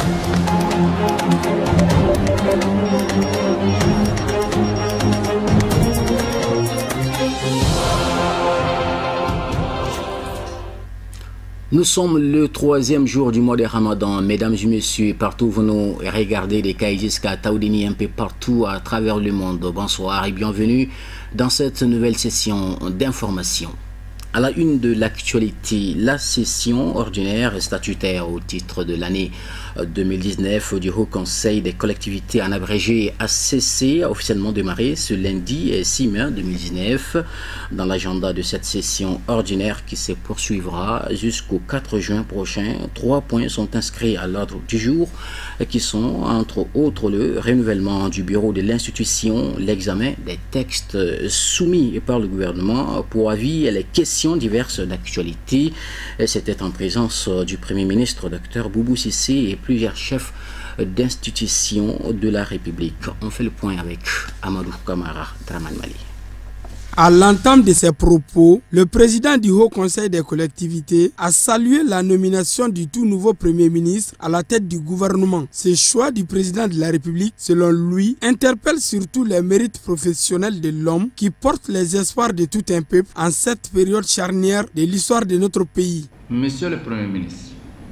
Nous sommes le 3e jour du mois de Ramadan. Mesdames et messieurs, partout vous nous regardez des Kaï jusqu'à Taoudini, un peu partout à travers le monde. Bonsoir et bienvenue dans cette nouvelle session d'information. À la une de l'actualité, la session ordinaire statutaire au titre de l'année 2019 du Haut Conseil des collectivités en abrégé ACC a officiellement démarré ce lundi 6 mai 2019. Dans l'agenda de cette session ordinaire qui se poursuivra jusqu'au 4 juin prochain, 3 points sont inscrits à l'ordre du jour qui sont entre autres le renouvellement du bureau de l'institution, l'examen des textes soumis par le gouvernement pour avis et les questions diverses d'actualité. C'était en présence du Premier ministre Dr Boubou Cissé et plusieurs chefs d'institutions de la République. On fait le point avec Amadou Kamara Draman Mali. À l'entame de ses propos, le président du Haut Conseil des collectivités a salué la nomination du tout nouveau Premier ministre à la tête du gouvernement. Ce choix du président de la République, selon lui, interpelle surtout les mérites professionnels de l'homme qui porte les espoirs de tout un peuple en cette période charnière de l'histoire de notre pays. Monsieur le Premier ministre,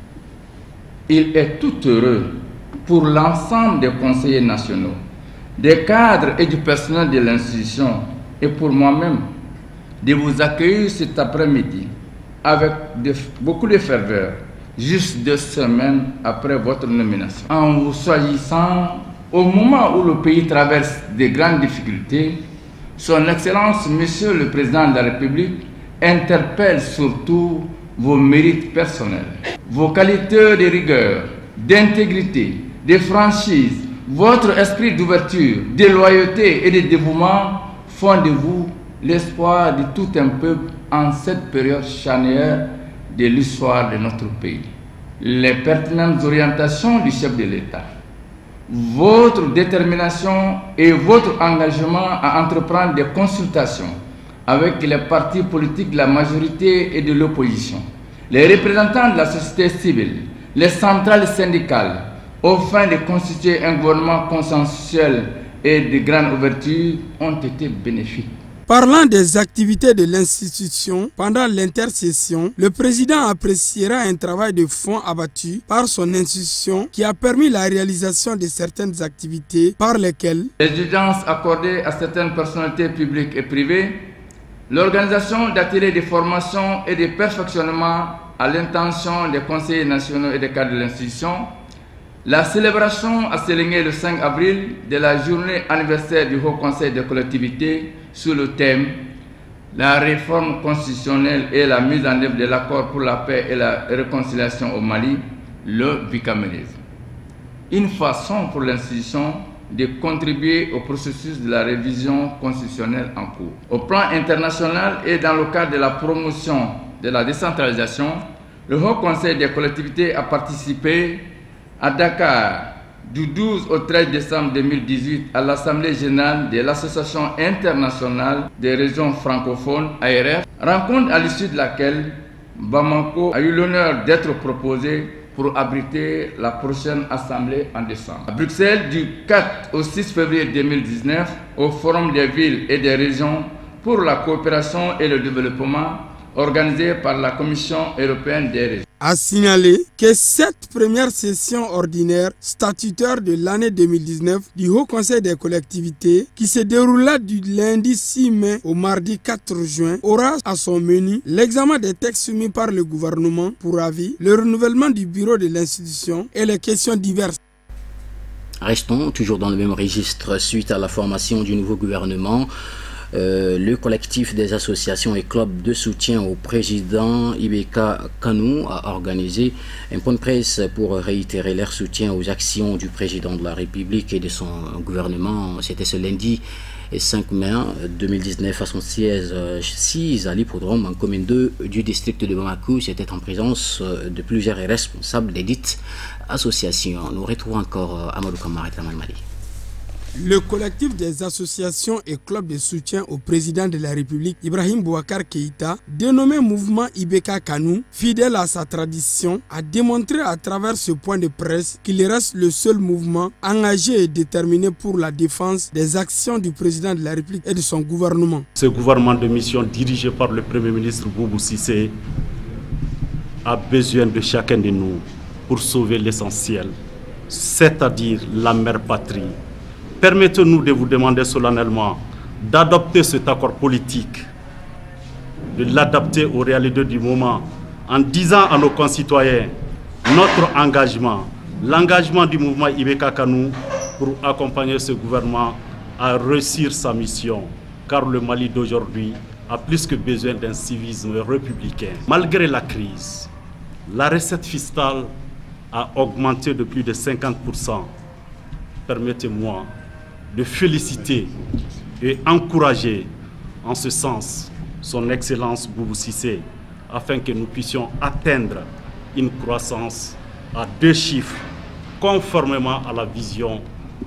il est tout heureux pour l'ensemble des conseillers nationaux, des cadres et du personnel de l'institution et pour moi-même de vous accueillir cet après-midi avec beaucoup de ferveur, juste 2 semaines après votre nomination. En vous choisissant au moment où le pays traverse de grandes difficultés, Son Excellence, Monsieur le Président de la République, interpelle surtout vos mérites personnels, vos qualités de rigueur, d'intégrité, de franchise, votre esprit d'ouverture, de loyauté et de dévouement font de vous l'espoir de tout un peuple en cette période charnière de l'histoire de notre pays. Les pertinentes orientations du chef de l'État, votre détermination et votre engagement à entreprendre des consultations avec les partis politiques de la majorité et de l'opposition, les représentants de la société civile, les centrales syndicales, aux fins de constituer un gouvernement consensuel et de grande ouverture ont été bénéfiques. Parlant des activités de l'institution, pendant l'intercession, le président appréciera un travail de fond abattu par son institution qui a permis la réalisation de certaines activités par lesquelles les audiences accordées à certaines personnalités publiques et privées, l'organisation d'ateliers de formation et de perfectionnement à l'intention des conseillers nationaux et des cadres de l'institution, la célébration à Sélégué le 5 avril de la journée anniversaire du Haut Conseil des collectivités sous le thème « La réforme constitutionnelle et la mise en œuvre de l'accord pour la paix et la réconciliation au Mali, le bicamérisme ». Une façon pour l'institution de contribuer au processus de la révision constitutionnelle en cours. Au plan international et dans le cadre de la promotion de la décentralisation, le Haut Conseil des collectivités a participé à Dakar du 12 au 13 décembre 2018 à l'Assemblée générale de l'Association internationale des régions francophones, ARF, rencontre à l'issue de laquelle Bamako a eu l'honneur d'être proposé pour abriter la prochaine Assemblée en décembre. À Bruxelles, du 4 au 6 février 2019, au Forum des villes et des régions pour la coopération et le développement, organisé par la Commission européenne des régions. A signalé que cette première session ordinaire statutaire de l'année 2019 du Haut Conseil des collectivités, qui se déroula du lundi 6 mai au mardi 4 juin, aura à son menu l'examen des textes soumis par le gouvernement pour avis, le renouvellement du bureau de l'institution et les questions diverses. Restons toujours dans le même registre. Suite à la formation du nouveau gouvernement, le collectif des associations et clubs de soutien au président Ibeka Kanou a organisé un point de presse pour réitérer leur soutien aux actions du président de la République et de son gouvernement. C'était ce lundi 5 mai 2019 à son siège 6 à l'hippodrome en commune 2 du district de Bamako. C'était en présence de plusieurs responsables des dites associations. Nous retrouvons encore Amadou Kamara et Draman Mali. Le collectif des associations et clubs de soutien au président de la République, Ibrahim Boubacar Keïta, dénommé Mouvement Ibeka Kanou, fidèle à sa tradition, a démontré à travers ce point de presse qu'il reste le seul mouvement engagé et déterminé pour la défense des actions du président de la République et de son gouvernement. Ce gouvernement de mission dirigé par le Premier ministre Boubou Cissé a besoin de chacun de nous pour sauver l'essentiel, c'est-à-dire la mère patrie. Permettez-nous de vous demander solennellement d'adopter cet accord politique, de l'adapter aux réalités du moment, en disant à nos concitoyens notre engagement, l'engagement du mouvement Ibeka Kanou pour accompagner ce gouvernement à réussir sa mission, car le Mali d'aujourd'hui a plus que besoin d'un civisme républicain. Malgré la crise, la recette fiscale a augmenté de plus de 50%. Permettez-moi de féliciter et encourager en ce sens son Excellence Boubou Cissé afin que nous puissions atteindre une croissance à 2 chiffres conformément à la vision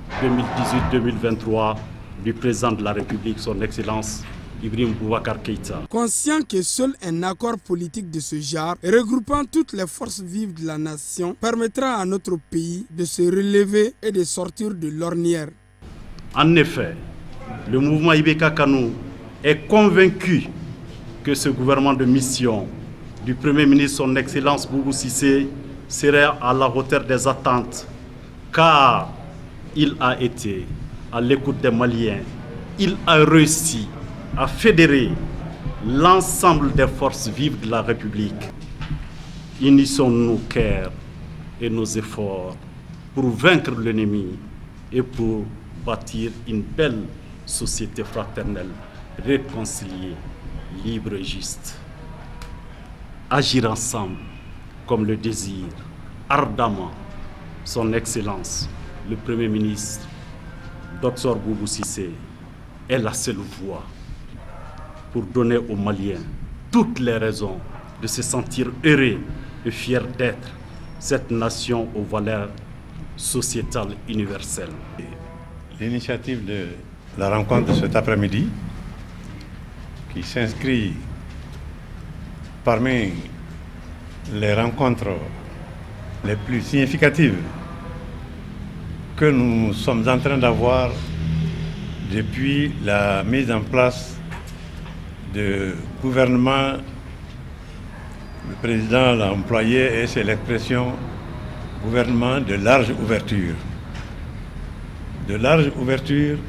2018-2023 du président de la République, son Excellence Ibrahim Boubacar Keïta. Conscient que seul un accord politique de ce genre, regroupant toutes les forces vives de la nation, permettra à notre pays de se relever et de sortir de l'ornière. En effet, le mouvement Ibeka Kanou est convaincu que ce gouvernement de mission du Premier ministre, son Excellence Boubou Cissé, serait à la hauteur des attentes, car il a été à l'écoute des Maliens. Il a réussi à fédérer l'ensemble des forces vives de la République. Unissons nos cœurs et nos efforts pour vaincre l'ennemi et pour bâtir une belle société fraternelle, réconciliée, libre et juste. Agir ensemble comme le désir ardemment son Excellence, le Premier ministre, Dr Boubou Cissé, est la seule voie pour donner aux Maliens toutes les raisons de se sentir heureux et fiers d'être cette nation aux valeurs sociétales universelles. L'initiative de la rencontre de cet après-midi, qui s'inscrit parmi les rencontres les plus significatives que nous sommes en train d'avoir depuis la mise en place du gouvernement. Le président l'a employé et c'est l'expression gouvernement de large ouverture. De large ouverture,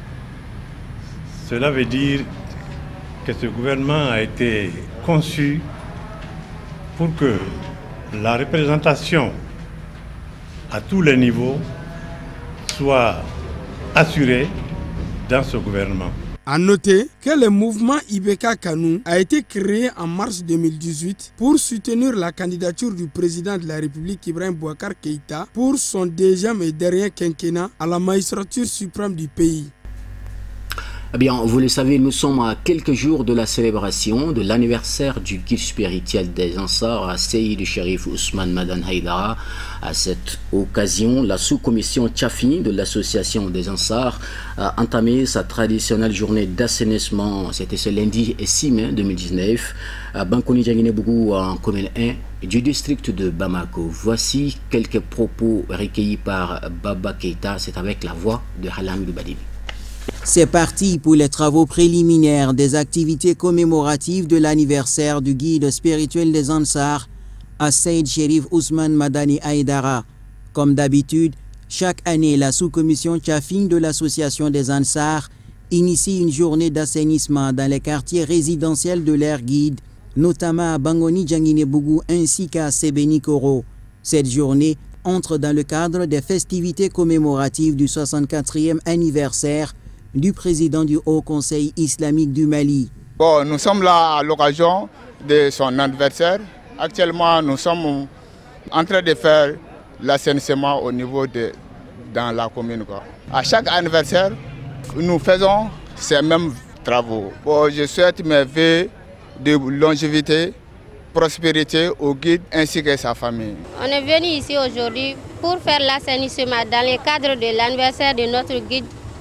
cela veut dire que ce gouvernement a été conçu pour que la représentation à tous les niveaux soit assurée dans ce gouvernement. A noter que le mouvement Ibeka Kanou a été créé en mars 2018 pour soutenir la candidature du président de la République Ibrahim Boubacar Keïta pour son deuxième et dernier quinquennat à la magistrature suprême du pays. Eh bien, vous le savez, nous sommes à quelques jours de la célébration de l'anniversaire du guide spirituel des Ansars, Seyyid Cherif Ousmane Madani Haïdara. À cette occasion, la sous-commission Tchafi de l'association des Ansars a entamé sa traditionnelle journée d'assainissement. C'était ce lundi 6 mai 2019 à Bankoni Djanginebougou en commune 1 du district de Bamako. Voici quelques propos recueillis par Baba Keïta. C'est avec la voix de Halamidou Badini. C'est parti pour les travaux préliminaires des activités commémoratives de l'anniversaire du guide spirituel des Ansars, à Seyyid Cherif Ousmane Madani Haïdara. Comme d'habitude, chaque année, la sous-commission Tchafing de l'association des Ansars initie une journée d'assainissement dans les quartiers résidentiels de l'air guide, notamment à Bangoni Djanginebougou ainsi qu'à Sebeni Koro. Cette journée entre dans le cadre des festivités commémoratives du 64e anniversaire du président du Haut Conseil islamique du Mali. Bon, nous sommes là à l'occasion de son anniversaire. Actuellement, nous sommes en train de faire l'assainissement au niveau dans la commune. À chaque anniversaire, nous faisons ces mêmes travaux. Bon, je souhaite mes vœux de longévité, prospérité au guide ainsi que sa famille. On est venu ici aujourd'hui pour faire l'assainissement dans le cadre de l'anniversaire de notre guide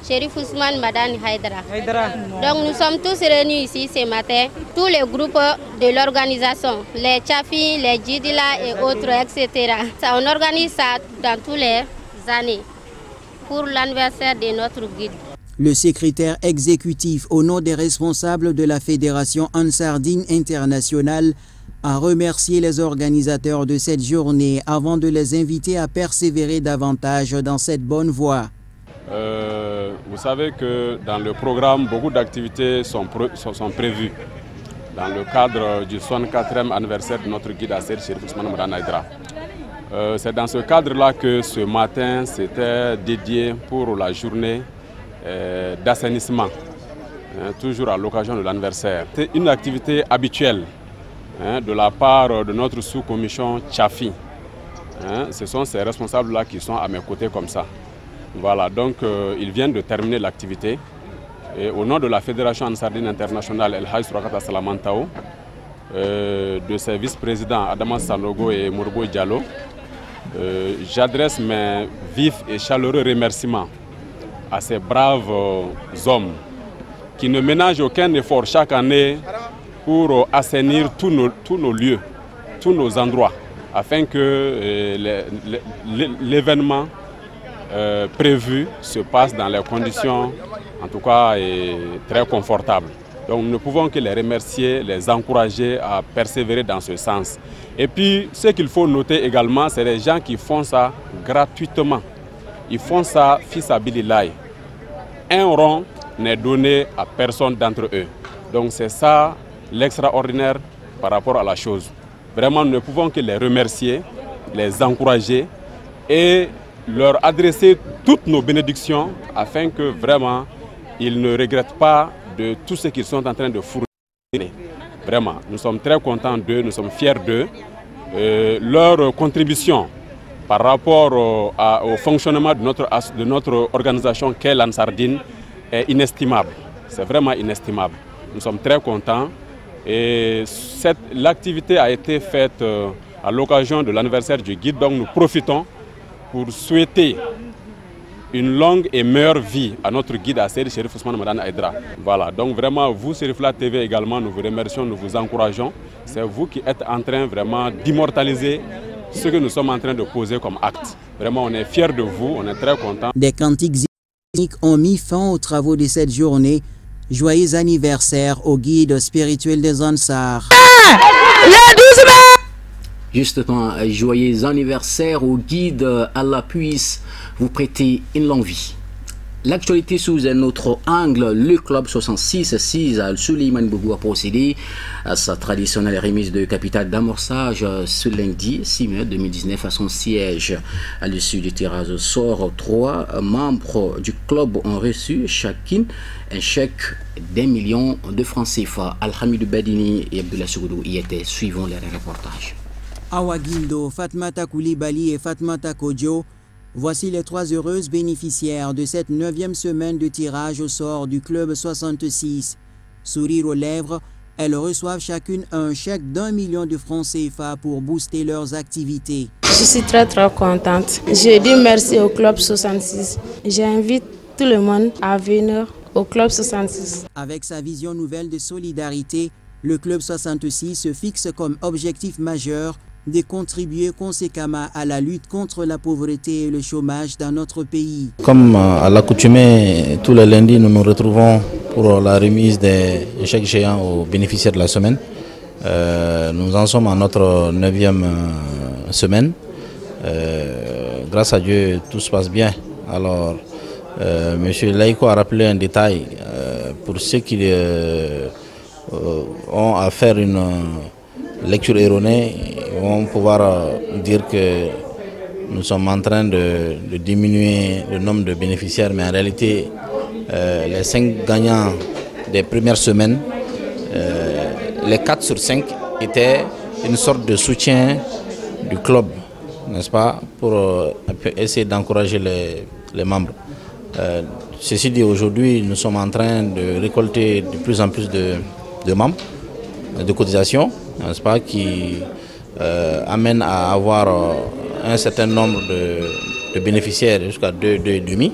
Chérif Ousmane Madani Haïdara. Donc nous sommes tous réunis ici ce matin, tous les groupes de l'organisation, les Tchafi, les Djidila et autres, etc. On organise ça dans toutes les années pour l'anniversaire de notre guide. Le secrétaire exécutif au nom des responsables de la Fédération Ansardine Internationale a remercié les organisateurs de cette journée avant de les inviter à persévérer davantage dans cette bonne voie. Vous savez que dans le programme, beaucoup d'activités sont prévues dans le cadre du 64e anniversaire de notre guide Assed Chérif Ousmane Madani Haïdara. C'est dans ce cadre-là que ce matin, c'était dédié pour la journée d'assainissement, toujours à l'occasion de l'anniversaire. C'est une activité habituelle de la part de notre sous-commission Tchafi. Ce sont ces responsables-là qui sont à mes côtés comme ça. Voilà, donc ils viennent de terminer l'activité. Et au nom de la Fédération Ansardine Internationale El Hadj Surakata Salamantao, de ses vice-présidents Adama Sanogo et Mourbo Diallo, j'adresse mes vifs et chaleureux remerciements à ces braves hommes qui ne ménagent aucun effort chaque année pour assainir tous nos lieux, tous nos endroits, afin que l'événement prévu se passe dans les conditions, en tout cas, très confortables. Donc nous ne pouvons que les remercier, les encourager à persévérer dans ce sens. Et puis, ce qu'il faut noter également, c'est les gens qui font ça gratuitement. Ils font ça fils abilillahi. Un rond n'est donné à personne d'entre eux. Donc c'est ça l'extraordinaire par rapport à la chose. Vraiment, nous ne pouvons que les remercier, les encourager et leur adresser toutes nos bénédictions afin que vraiment ils ne regrettent pas de tout ce qu'ils sont en train de fournir. Vraiment, nous sommes très contents d'eux, nous sommes fiers d'eux. Leur contribution par rapport au fonctionnement de notre organisation qu'est l'Ansardine est inestimable. C'est vraiment inestimable. Nous sommes très contents. Et l'activité a été faite à l'occasion de l'anniversaire du guide, donc nous profitons pour souhaiter une longue et meilleure vie à notre guide Assed Chérif Ousmane Madani Haïdara. Voilà, donc vraiment vous, Serifla TV également, nous vous remercions, nous vous encourageons. C'est vous qui êtes en train vraiment d'immortaliser ce que nous sommes en train de poser comme acte. Vraiment, on est fiers de vous, on est très contents. Des cantiques ont mis fin aux travaux de cette journée. Joyeux anniversaire au guide spirituel des Ansar. Justement, joyeux anniversaire au guide, Allah puisse vous prêter une longue vie. L'actualité sous un autre angle, le club 66 Al-Suleiman Bougou a procédé à sa traditionnelle remise de capital d'amorçage ce lundi 6 mai 2019 à son siège. À l'issue du tirage au sort, 3 membres du club ont reçu chacune un chèque d'1 million de francs CFA. Alhamidou Badini et Abdullah Sougoudou y étaient. Suivons les reportages. Awa Guindo, Fatmata Koulibaly et Fatmata Kodjo, voici les 3 heureuses bénéficiaires de cette 9e semaine de tirage au sort du club 66. Sourire aux lèvres, elles reçoivent chacune un chèque d'1 million de francs CFA pour booster leurs activités. Je suis très contente. Je dis merci au club 66. J'invite tout le monde à venir au club 66. Avec sa vision nouvelle de solidarité, le club 66 se fixe comme objectif majeur de contribuer conséquemment à la lutte contre la pauvreté et le chômage dans notre pays. Comme à l'accoutumée, tous les lundis, nous nous retrouvons pour la remise des chèques géants aux bénéficiaires de la semaine. Nous en sommes à notre 9e semaine. Grâce à Dieu, tout se passe bien. Alors, M. Laïko a rappelé un détail. Pour ceux qui ont à faire une lecture erronée, ils vont pouvoir dire que nous sommes en train de diminuer le nombre de bénéficiaires, mais en réalité, les 5 gagnants des premières semaines, les 4 sur 5 étaient une sorte de soutien du club, n'est-ce pas, pour essayer d'encourager les membres. Ceci dit, aujourd'hui, nous sommes en train de récolter de plus en plus de membres, de cotisations, n'est-ce pas, qui amène à avoir un certain nombre de bénéficiaires, jusqu'à 2,5.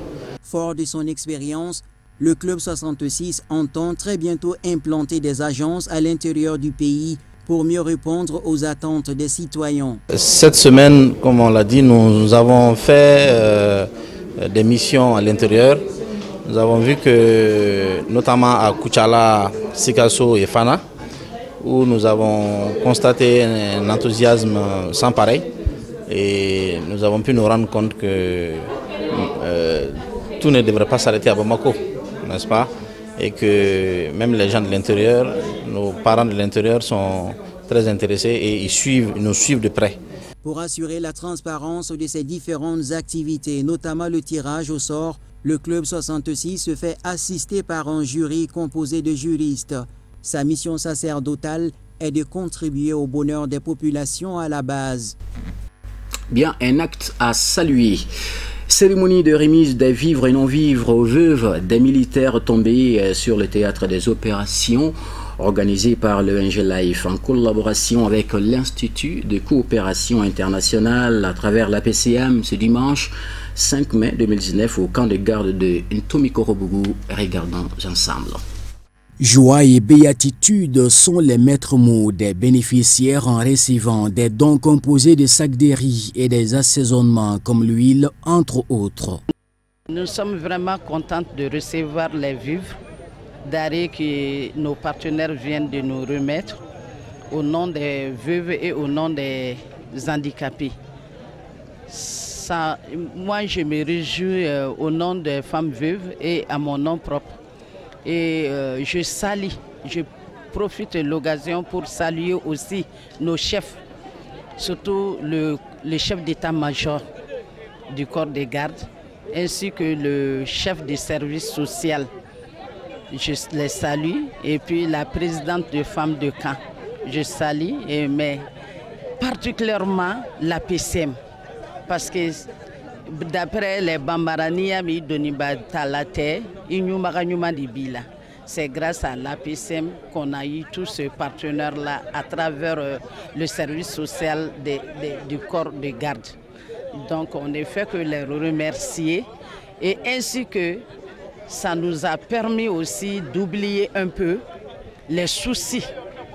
Fort de son expérience, le Club 66 entend très bientôt implanter des agences à l'intérieur du pays pour mieux répondre aux attentes des citoyens. Cette semaine, comme on l'a dit, nous avons fait des missions à l'intérieur. Nous avons vu que, notamment à Kuchala, Sikasso et Fana, où nous avons constaté un enthousiasme sans pareil. Et nous avons pu nous rendre compte que tout ne devrait pas s'arrêter à Bamako, n'est-ce pas? Et que même les gens de l'intérieur, nos parents de l'intérieur sont très intéressés et ils nous suivent de près. Pour assurer la transparence de ces différentes activités, notamment le tirage au sort, le Club 66 se fait assister par un jury composé de juristes. Sa mission sacerdotale est de contribuer au bonheur des populations à la base. Bien, un acte à saluer. Cérémonie de remise des vivres et non-vivres aux veuves des militaires tombés sur le théâtre des opérations, organisée par l'ONG Life en collaboration avec l'Institut de coopération internationale à travers la PCM ce dimanche 5 mai 2019 au camp de garde de Ntomikorobougou. Regardons ensemble. Joie et béatitude sont les maîtres mots des bénéficiaires en recevant des dons composés de sacs de riz et des assaisonnements comme l'huile, entre autres. Nous sommes vraiment contents de recevoir les vivres d'arrêt que nos partenaires viennent de nous remettre au nom des veuves et au nom des handicapés. Moi, je me réjouis au nom des femmes veuves et à mon nom propre. Et je profite de l'occasion pour saluer aussi nos chefs, surtout le chef d'état-major du corps des gardes, ainsi que le chef des services sociaux. Je les salue, et puis la présidente de femmes de camp, je salue, mais particulièrement la PCM, parce que d'après les Bambarani, c'est grâce à l'APCM qu'on a eu tous ces partenaires-là à travers le service social du corps de garde. Donc on ne fait que les remercier et ainsi que ça nous a permis aussi d'oublier un peu les soucis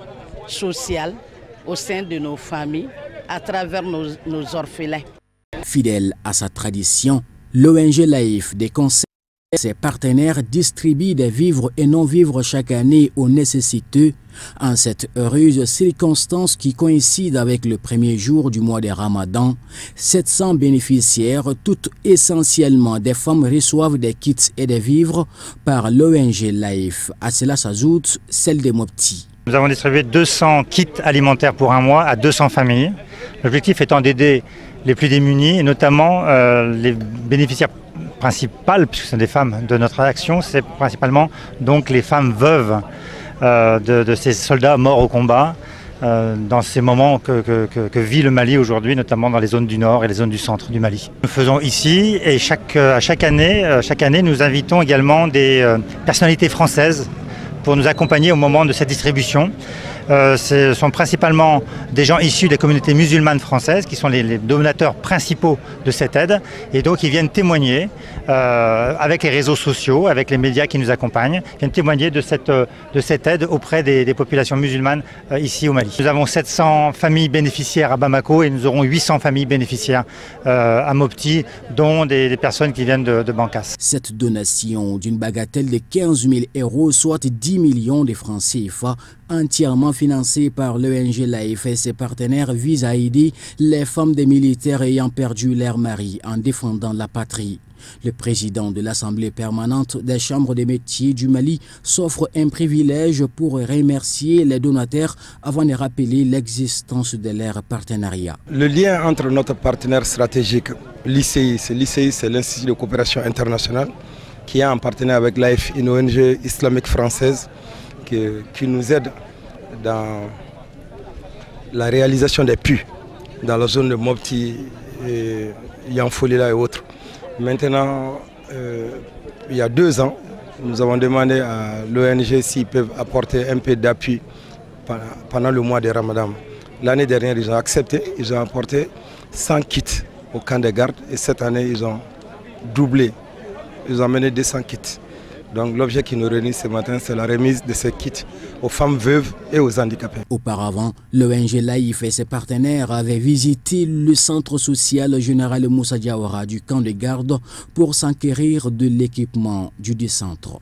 sociaux au sein de nos familles à travers nos orphelins. Fidèle à sa tradition, l'ONG Life des conseils et ses partenaires distribuent des vivres et non-vivres chaque année aux nécessiteux en cette heureuse circonstance qui coïncide avec le premier jour du mois de Ramadan. 700 bénéficiaires, toutes essentiellement des femmes, reçoivent des kits et des vivres par l'ONG Life. À cela s'ajoute celle des Mopti. Nous avons distribué 200 kits alimentaires pour un mois à 200 familles. L'objectif étant d'aider les plus démunis, et notamment les bénéficiaires principales, puisque ce sont des femmes de notre action, c'est principalement donc les femmes veuves de ces soldats morts au combat, dans ces moments que vit le Mali aujourd'hui, notamment dans les zones du nord et les zones du centre du Mali. Nous faisons ici, et chaque année, nous invitons également des personnalités françaises pour nous accompagner au moment de cette distribution. Ce sont principalement des gens issus des communautés musulmanes françaises qui sont les donateurs principaux de cette aide, et donc ils viennent témoigner avec les réseaux sociaux, avec les médias qui nous accompagnent, viennent témoigner de cette aide auprès des populations musulmanes ici au Mali. Nous avons 700 familles bénéficiaires à Bamako et nous aurons 800 familles bénéficiaires à Mopti, dont des personnes qui viennent de Bankas. Cette donation d'une bagatelle de 15 000 €, soit 10 millions de francs CFA, entièrement financée par l'ONG Life et ses partenaires, vise à aider les femmes des militaires ayant perdu leur mari en défendant la patrie. Le président de l'Assemblée permanente des chambres des métiers du Mali s'offre un privilège pour remercier les donateurs avant de rappeler l'existence de leur partenariat. Le lien entre notre partenaire stratégique, l'ICI, c'est l'Institut de coopération internationale, qui est en partenariat avec Life, une ONG islamique française qui nous aide dans la réalisation des puits dans la zone de Mopti, et Yanfolila et autres. Maintenant, il y a 2 ans, nous avons demandé à l'ONG s'ils peuvent apporter un peu d'appui pendant le mois de Ramadan. L'année dernière, ils ont accepté, ils ont apporté 100 kits au camp de garde, et cette année, ils ont doublé ils ont amené 200 kits. Donc l'objet qui nous réunit ce matin, c'est la remise de ces kits aux femmes veuves et aux handicapés. Auparavant, l'ONG Laïf et ses partenaires avaient visité le centre social général Moussa Diawara du camp de garde pour s'enquérir de l'équipement du centre.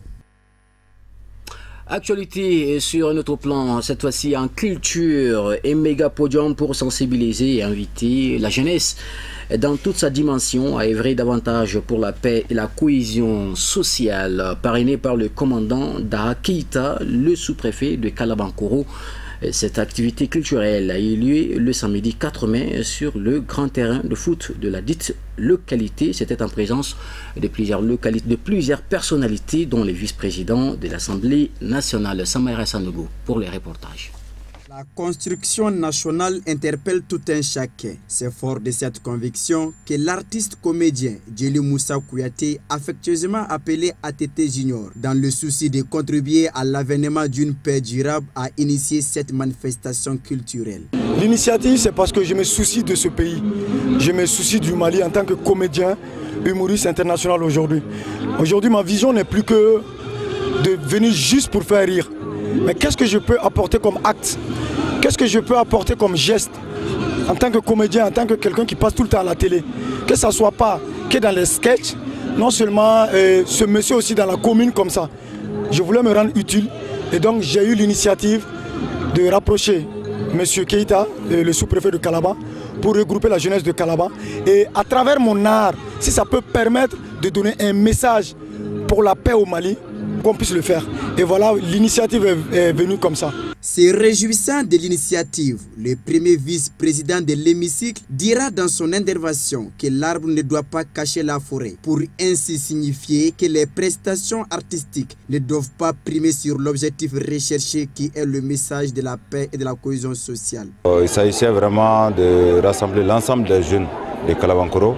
Actualité sur un autre plan, cette fois-ci en culture et méga podium pour sensibiliser et inviter la jeunesse dans toute sa dimension à œuvrer davantage pour la paix et la cohésion sociale, parrainé par le commandant Daha Keita, le sous-préfet de Kalabankoro. Cette activité culturelle a eu lieu le samedi 4 mai sur le grand terrain de foot de la dite localité. C'était en présence de plusieurs personnalités, dont les vice-présidents de l'Assemblée nationale. Samaïra Sanogo pour les reportages. La construction nationale interpelle tout un chacun. C'est fort de cette conviction que l'artiste comédien Djeli Moussa Kouyaté, affectueusement appelé ATT Junior, dans le souci de contribuer à l'avènement d'une paix durable, a initié cette manifestation culturelle. L'initiative, c'est parce que je me soucie de ce pays. Je me soucie du Mali en tant que comédien, humoriste international aujourd'hui. Aujourd'hui, ma vision n'est plus que de venir juste pour faire rire. Mais qu'est-ce que je peux apporter comme acte? Qu'est-ce que je peux apporter comme geste en tant que comédien, en tant que quelqu'un qui passe tout le temps à la télé? Que ça ne soit pas que dans les sketchs, non seulement ce monsieur aussi dans la commune comme ça. Je voulais me rendre utile et donc j'ai eu l'initiative de rapprocher monsieur Keita, le sous-préfet de Kalaba, pour regrouper la jeunesse de Kalaba. Et à travers mon art, si ça peut permettre de donner un message pour la paix au Mali, qu'on puisse le faire. Et voilà, l'initiative est venue comme ça. Se réjouissant de l'initiative, le premier vice-président de l'hémicycle dira dans son intervention que l'arbre ne doit pas cacher la forêt, pour ainsi signifier que les prestations artistiques ne doivent pas primer sur l'objectif recherché qui est le message de la paix et de la cohésion sociale. Il s'agissait vraiment de rassembler l'ensemble des jeunes de Kalabankoro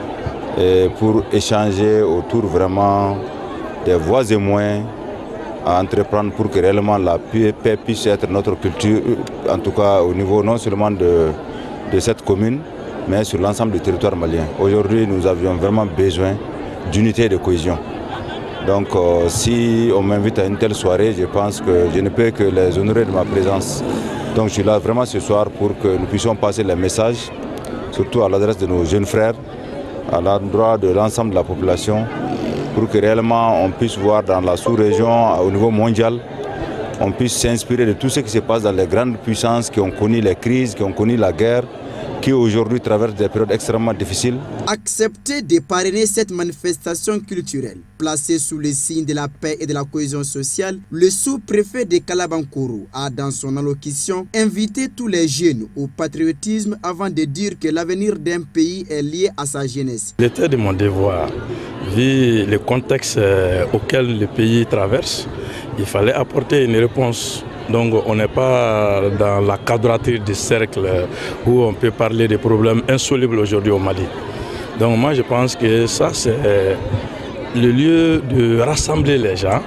pour échanger autour vraiment des voies et moyens à entreprendre pour que réellement la paix puisse être notre culture, en tout cas au niveau non seulement de cette commune, mais sur l'ensemble du territoire malien. Aujourd'hui, nous avions vraiment besoin d'unité et de cohésion. Donc si on m'invite à une telle soirée, je pense que je ne peux que les honorer de ma présence. Donc je suis là vraiment ce soir pour que nous puissions passer les messages, surtout à l'adresse de nos jeunes frères, à l'endroit de l'ensemble de la population, pour que réellement on puisse voir dans la sous-région, au niveau mondial, on puisse s'inspirer de tout ce qui se passe dans les grandes puissances qui ont connu les crises, qui ont connu la guerre, qui aujourd'hui traversent des périodes extrêmement difficiles. Accepter de parrainer cette manifestation culturelle, placée sous le signe de la paix et de la cohésion sociale, le sous-préfet de Kalabankoro a, dans son allocution, invité tous les jeunes au patriotisme avant de dire que l'avenir d'un pays est lié à sa jeunesse. Il était de mon devoir, vu le contexte auquel le pays traverse, il fallait apporter une réponse. Donc on n'est pas dans la quadrature du cercle où on peut parler des problèmes insolubles aujourd'hui au Mali. Donc moi je pense que ça c'est le lieu de rassembler les gens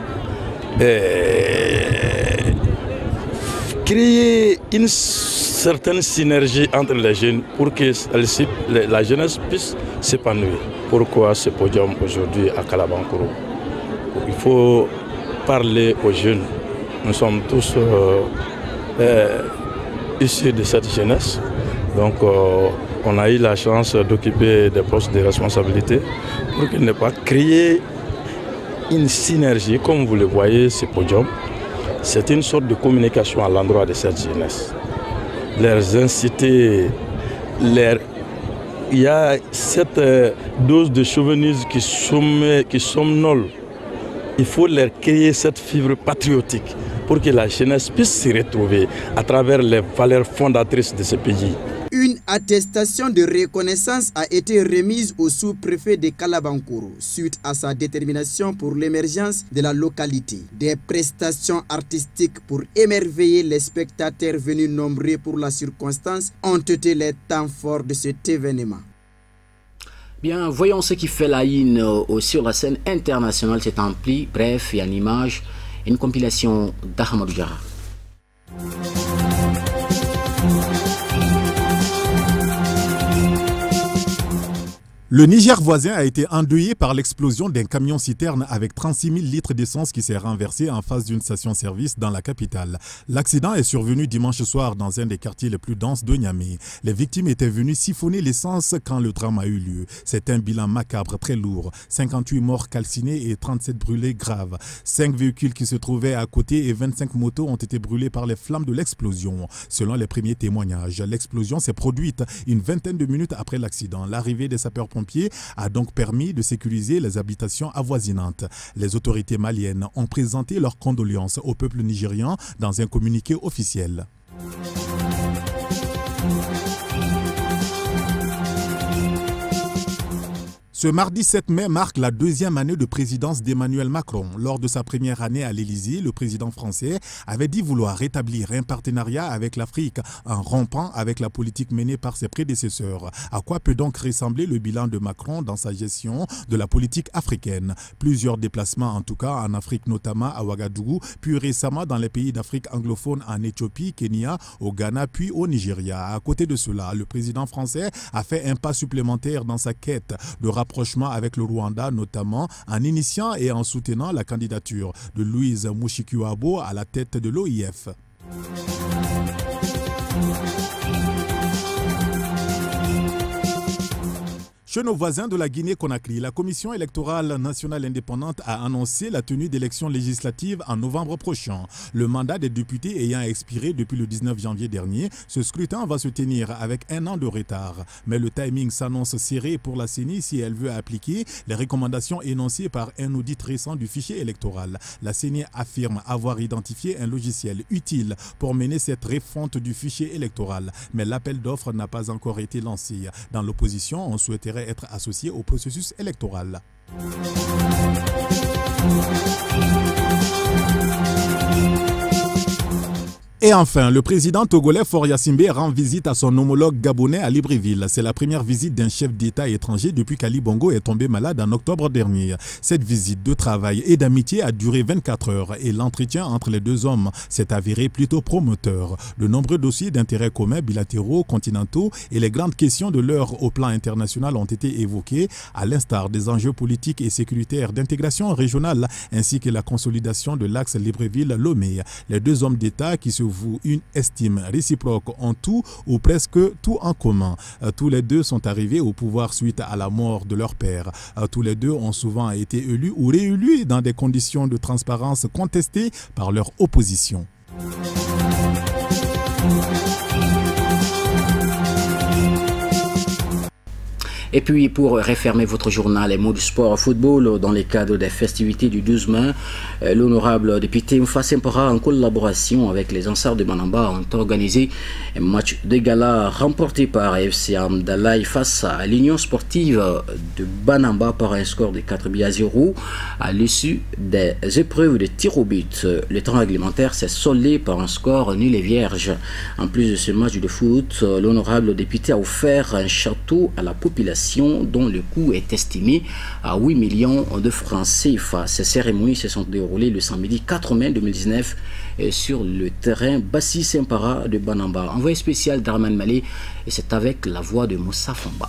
et créer une certaine synergie entre les jeunes pour que la jeunesse puisse s'épanouir. Pourquoi ce podium aujourd'hui à Kalabankoro? Il faut parler aux jeunes. Nous sommes tous issus de cette jeunesse. Donc on a eu la chance d'occuper des postes de responsabilité pour qu'il n'ait pas créé une synergie. Comme vous le voyez, ce podium, c'est une sorte de communication à l'endroit de cette jeunesse. Les inciter, il y a cette dose de chauvinisme qui somnole. Il faut leur créer cette fibre patriotique pour que la jeunesse puisse se retrouver à travers les valeurs fondatrices de ce pays. Une attestation de reconnaissance a été remise au sous-préfet de Kalabankoro suite à sa détermination pour l'émergence de la localité. Des prestations artistiques pour émerveiller les spectateurs venus nombreux pour la circonstance ont été les temps forts de cet événement. Bien, voyons ce qui fait la une sur la scène internationale. C'est ampli, bref, et en image, une compilation d'Ahmadou Diarra. Le Niger voisin a été endeuillé par l'explosion d'un camion-citerne avec 36 000 litres d'essence qui s'est renversé en face d'une station-service dans la capitale. L'accident est survenu dimanche soir dans un des quartiers les plus denses de Niamey. Les victimes étaient venues siphonner l'essence quand le drame a eu lieu. C'est un bilan macabre très lourd. 58 morts calcinés et 37 brûlés graves. 5 véhicules qui se trouvaient à côté et 25 motos ont été brûlés par les flammes de l'explosion. Selon les premiers témoignages, l'explosion s'est produite une vingtaine de minutes après l'accident. L'arrivée des sapeurs-pompiers a donc permis de sécuriser les habitations avoisinantes. Les autorités maliennes ont présenté leurs condoléances au peuple nigérian dans un communiqué officiel. Ce mardi 7 mai marque la deuxième année de présidence d'Emmanuel Macron. Lors de sa première année à l'Élysée, le président français avait dit vouloir rétablir un partenariat avec l'Afrique en rompant avec la politique menée par ses prédécesseurs. À quoi peut donc ressembler le bilan de Macron dans sa gestion de la politique africaine? Plusieurs déplacements en tout cas en Afrique, notamment à Ouagadougou, puis récemment dans les pays d'Afrique anglophone en Éthiopie, Kenya, au Ghana, puis au Nigeria. À côté de cela, le président français a fait un pas supplémentaire dans sa quête de rapprochement avec le Rwanda, notamment en initiant et en soutenant la candidature de Louise Mushikiwabo à la tête de l'OIF. Chez nos voisins de la Guinée-Conakry, la Commission électorale nationale indépendante a annoncé la tenue d'élections législatives en novembre prochain. Le mandat des députés ayant expiré depuis le 19 janvier dernier, ce scrutin va se tenir avec un an de retard. Mais le timing s'annonce serré pour la CENI si elle veut appliquer les recommandations énoncées par un audit récent du fichier électoral. La CENI affirme avoir identifié un logiciel utile pour mener cette refonte du fichier électoral. Mais l'appel d'offres n'a pas encore été lancé. Dans l'opposition, on souhaiterait être associé au processus électoral. Et enfin, le président togolais Faure Gnassingbé rend visite à son homologue gabonais à Libreville. C'est la première visite d'un chef d'État étranger depuis qu'Ali Bongo est tombé malade en octobre dernier. Cette visite de travail et d'amitié a duré 24 heures et l'entretien entre les deux hommes s'est avéré plutôt promoteur. De nombreux dossiers d'intérêt commun bilatéraux, continentaux et les grandes questions de l'heure au plan international ont été évoqués, à l'instar des enjeux politiques et sécuritaires d'intégration régionale ainsi que la consolidation de l'axe Libreville-Lomé. Les deux hommes d'État qui se une estime réciproque ont tout ou presque tout en commun. Tous les deux sont arrivés au pouvoir suite à la mort de leur père. Tous les deux ont souvent été élus ou réélus dans des conditions de transparence contestées par leur opposition. Et puis, pour refermer votre journal, les mots du sport football, dans le cadre des festivités du 12 mai, l'honorable député Mfa Sempara, en collaboration avec les Ansars de Banamba, ont organisé un match de gala remporté par FC Amdalaï face à l'Union sportive de Banamba par un score de 4-0 à l'issue des épreuves de tir au but. Le temps réglementaire s'est soldé par un score nul et vierge. En plus de ce match de foot, l'honorable député a offert un château à la population dont le coût est estimé à 8 millions de francs CFA. Ces cérémonies se sont déroulées le samedi 4 mai 2019 sur le terrain Bassi Sempara de Banamba. Envoyé spécial d'Arman Malé, et c'est avec la voix de Moussa Famba.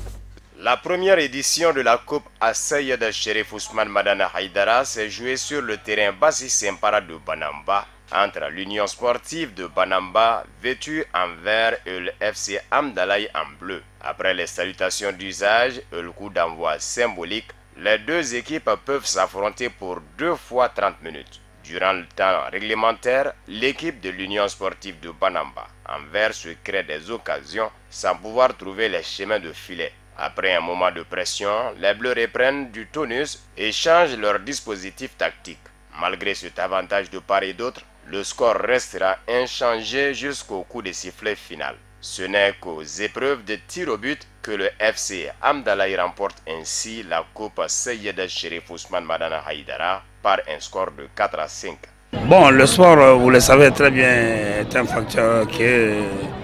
La première édition de la Coupe Asseyed Chérif Ousmane Madana Haïdara s'est jouée sur le terrain Bassi Sempara de Banamba entre l'Union sportive de Banamba vêtue en vert et le FC Amdalaï en bleu. Après les salutations d'usage et le coup d'envoi symbolique, les deux équipes peuvent s'affronter pour 2 fois 30 minutes. Durant le temps réglementaire, l'équipe de l'Union sportive de Banamba en vert se crée des occasions sans pouvoir trouver les chemins de filet. Après un moment de pression, les Bleus reprennent du tonus et changent leur dispositif tactique. Malgré cet avantage de part et d'autre, le score restera inchangé jusqu'au coup de sifflet final. Ce n'est qu'aux épreuves de tir au but que le FC Amdalaï remporte ainsi la Coupe Seyed Chérif Ousmane Madana Haïdara par un score de 4-5. Bon, le sport, vous le savez très bien, est un facteur qui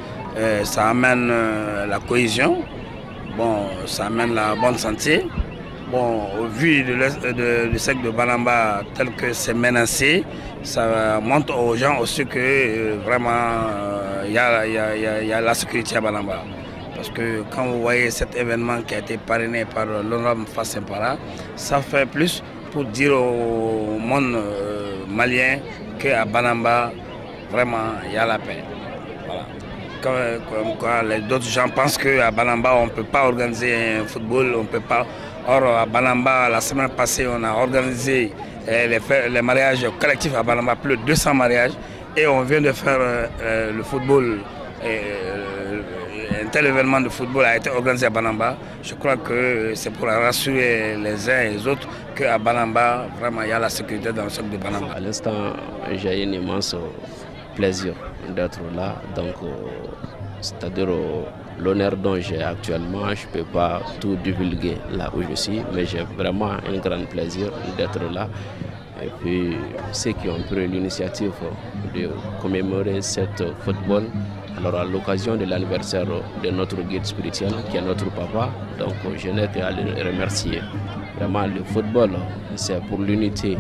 ça amène la cohésion, bon, ça amène la bonne santé. Bon, au vu du secteur de Banamba tel que c'est menacé, ça montre aux gens aussi que vraiment il y a la sécurité à Banamba. Parce que quand vous voyez cet événement qui a été parrainé par l'honorable Moufa Sempara, ça fait plus pour dire au monde malien qu'à Banamba, vraiment, il y a la paix. Voilà. Comme quoi, d'autres gens pensent qu'à Banamba, on ne peut pas organiser un football, on peut pas. Or, à Banamba, la semaine passée, on a organisé les mariages collectifs à Banamba, plus de 200 mariages, et on vient de faire le football. Un tel événement de football a été organisé à Banamba. Je crois que c'est pour rassurer les uns et les autres qu'à Banamba, vraiment, il y a la sécurité dans le centre de Banamba. À l'instant, j'ai un immense plaisir d'être là. Donc, c'est-à-dire l'honneur dont j'ai actuellement, je ne peux pas tout divulguer là où je suis, mais j'ai vraiment un grand plaisir d'être là. Et puis, ceux qui ont pris l'initiative de commémorer cette football, alors à l'occasion de l'anniversaire de notre guide spirituel, qui est notre papa, donc je n'ai qu'à le remercier. Vraiment, le football, c'est pour l'unité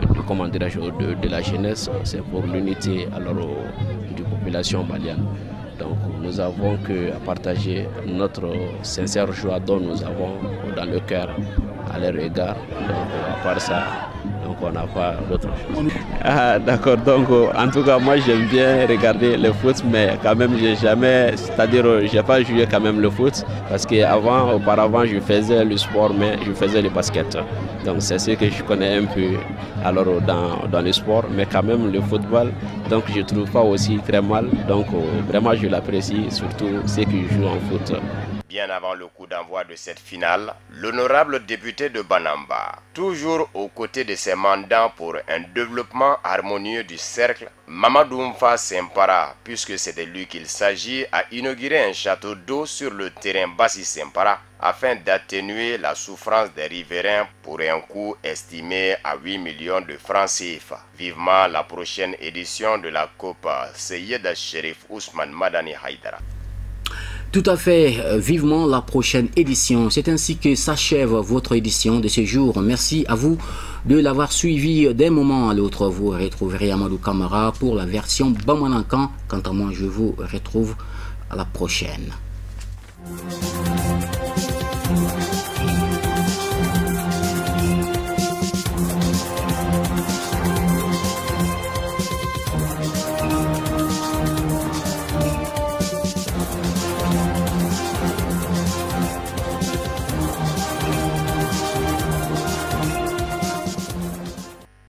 de la jeunesse, c'est pour l'unité de la population malienne. Donc nous avons qu'à partager notre sincère joie dont nous avons dans le cœur à leur égard. Donc à part ça, donc on n'a pas d'autre chose. Ah, d'accord, donc en tout cas moi j'aime bien regarder le foot, mais quand même j'ai jamais, c'est-à-dire j'ai pas joué quand même le foot, parce qu'auparavant je faisais le sport, mais je faisais le basket. Donc c'est ce que je connais un peu alors dans le sport, mais quand même le football, donc je ne trouve pas aussi très mal. Donc vraiment je l'apprécie, surtout ceux qui jouent en foot. Bien avant le coup d'envoi de cette finale, l'honorable député de Banamba, toujours aux côtés de ses mandats pour un développement harmonieux du cercle, Mamadou Moufa Sempara, puisque c'est de lui qu'il s'agit, a inauguré un château d'eau sur le terrain Bassi Sempara afin d'atténuer la souffrance des riverains pour un coût estimé à 8 millions de francs CFA. Vivement la prochaine édition de la Coupe Seyed Cherif Ousmane Madani Haïdara. Tout à fait, vivement la prochaine édition. C'est ainsi que s'achève votre édition de ce jour. Merci à vous de l'avoir suivi d'un moment à l'autre. Vous retrouverez Amadou Kamara pour la version Bamanankan. Quant à moi, je vous retrouve à la prochaine.